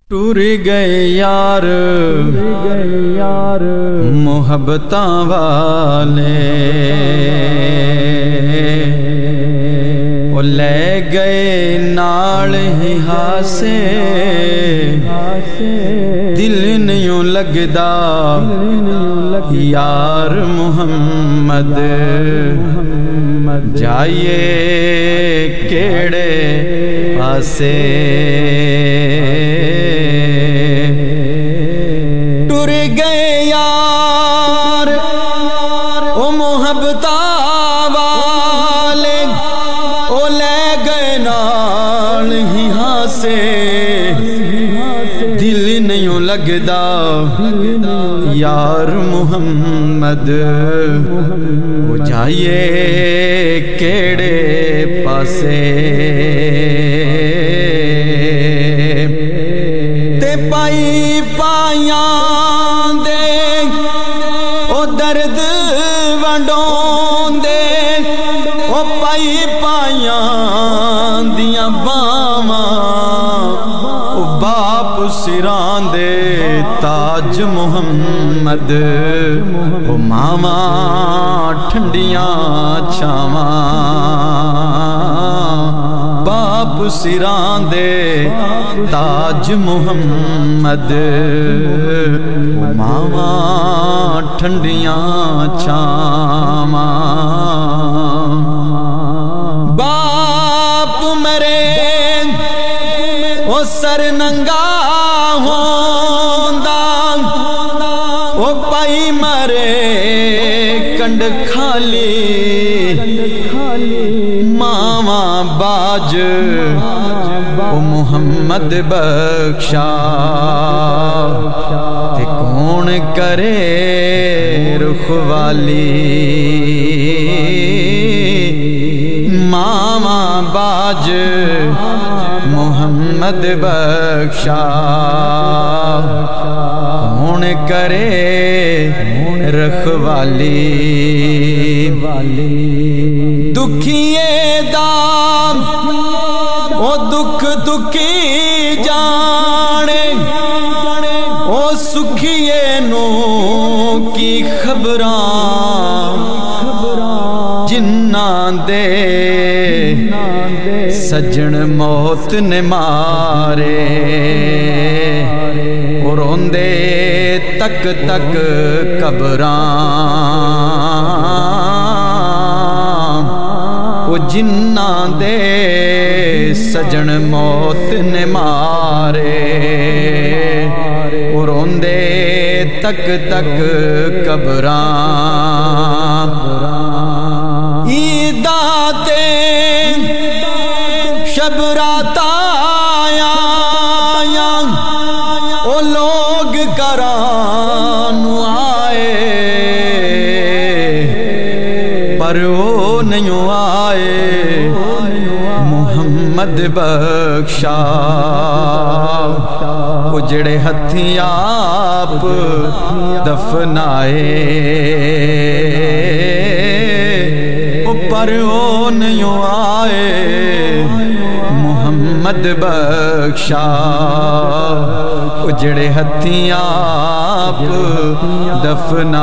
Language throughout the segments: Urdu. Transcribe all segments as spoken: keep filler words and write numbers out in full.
ٹر گئے یار محبتاں والے، وہ لے گئے نال ہی ہاسے، دل نہیں لگدا یار محمد جائیے کیڑے پاسے۔ ٹر گئے یار او محبتاں والے، او لے گئے نال ہی ہاسے، دل نہیں لگدا یار محمد وہ جائیے کیڑے پاسے۔ تے پائی پائیاں دے او درد ونڈون دے، او پائی پائیاں دیاں باواں، او باپ سران دے تاج محمد، او ماواں ٹھنڈیاں چھاواں، باپ سران دے تاج محمد، او ماواں ٹھنڈیاں چھاواں۔ باپ مرے او سر ننگا ہوندا، او پائی مرے کنڈ کھالی، ماواں باج او محمد بخشا، تے کون کرے رخوالی، ماواں باج محمد بخشا، کون کرے رکھوالی۔ دکھیے دام او دکھ دکھی جانے، او سکھیے نو کی خبراں، جنہاں دے سجن موت نے مارے، اور روندے تک تک قبراں، وہ جنہاں دے سجن موت نے مارے، اور روندے تک تک قبراں۔ عیداں تے شب رات آیا او لوگ کران آئے، پر وہ نہیں آئے محمد بخشا، وہ جڑے ہتھی آپ دفنائے، پر وہ نہیں آئے محمد بخشا، اجڑے ہتھی آپ دفنائے۔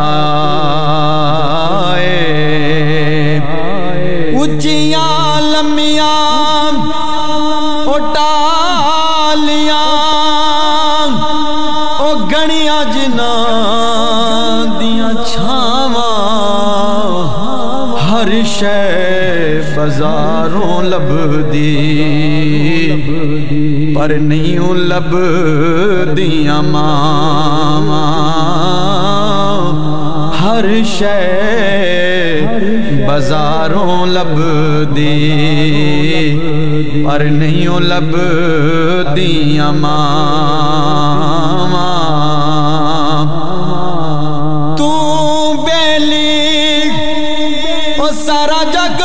اچیاں لمیاں او ٹالیاں، او گھڑیاں جنہاں دیاں چھاواں، ہر شے بازاروں لب دی، پر نہیں لب دیاں ماواں، ہر شے بازاروں لب دی، پر نہیں لب دیاں ماواں۔ تو بیلی او سارا جگ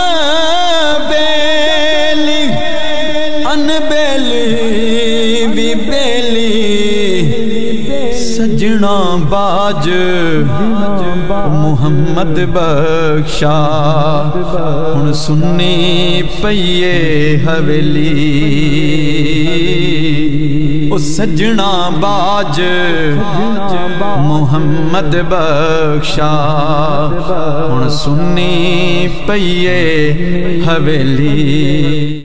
بیلی، ان بیلی بھی بیلی، سجنا باج محمد بخشا، ہن سننی پئیے حویلی۔ او سجنا باج محمد بخشا ہن سنی پئیے حویلی